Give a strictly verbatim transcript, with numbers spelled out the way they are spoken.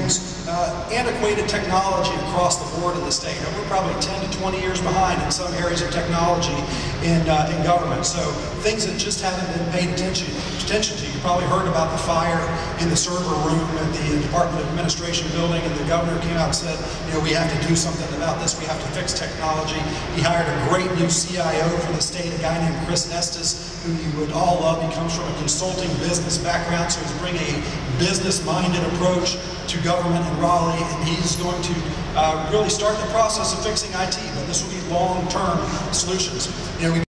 use uh, antiquated technology across the board in the state. And we're probably ten to twenty years behind in some areas of technology in, uh, in government. So things that just haven't been paid attention, attention to. You probably heard about the fire in the server room at the Department of Administration building, and the governor came out and said, you know, we have to do something about this. We have to fix technology. He hired a great new C I O for the state, a guy named Chris Estes, who you would all love. He comes from a consulting business background, so he's bringing a business-minded approach to government in Raleigh, and he's going to uh, really start the process of fixing I T, but this will be long-term solutions. You know, we